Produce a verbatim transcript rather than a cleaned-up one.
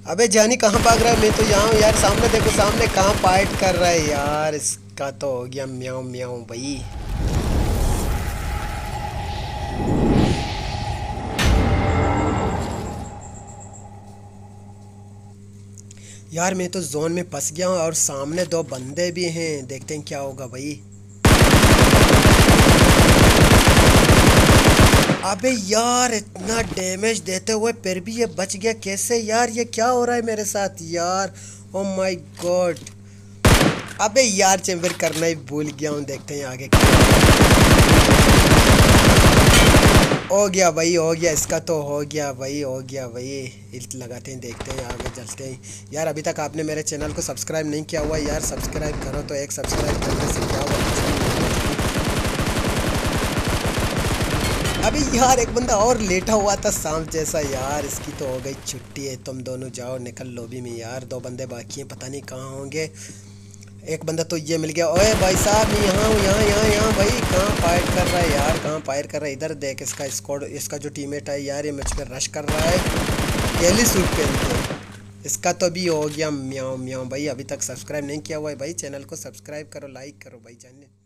अबे जानी कहाँ भाग रहा है? मैं तो यहाँ हूँ यार। सामने देखो, सामने कहाँ फाइट कर रहा है यार। इसका तो हो गया म्याऊं म्याऊं भाई। यार मैं तो जोन में फंस गया हूँ और सामने दो बंदे भी हैं। देखते हैं क्या होगा भाई। अबे यार इतना डैमेज देते हुए फिर भी ये बच गया कैसे यार? ये क्या हो रहा है मेरे साथ यार? Oh my god. अबे यार चैम्बर करना ही भूल गया हूँ। देखते हैं आगे क्या हो गया भाई। हो गया, इसका तो हो गया भाई, हो गया भाई। हिट लगाते हैं, देखते हैं आगे चलते हैं। यार अभी तक आपने मेरे चैनल को सब्सक्राइब नहीं किया हुआ यार, सब्सक्राइब करो। तो एक सब्सक्राइब करने से क्या हुआ? अभी यार एक बंदा और लेटा हुआ था सांप जैसा यार। इसकी तो हो गई छुट्टी है। तुम दोनों जाओ निकल लॉबी में यार। दो बंदे बाकी हैं, पता नहीं कहाँ होंगे। एक बंदा तो ये मिल गया। ओए भाई साहब मैं यहाँ हूँ, यहाँ यहाँ यहाँ भाई। कहाँ फायर कर रहा है यार? कहाँ फायर कर रहा है? इधर देख, इसका स्क्वाड, इसका जो टीममेट है यार, ये मुझ पर रश कर रहा है गैली सूट पहन के। इसका तो भी हो गया म्याऊं म्याऊं भाई। अभी तक सब्सक्राइब नहीं किया हुआ है भाई, चैनल को सब्सक्राइब करो, लाइक करो भाई। जानिए।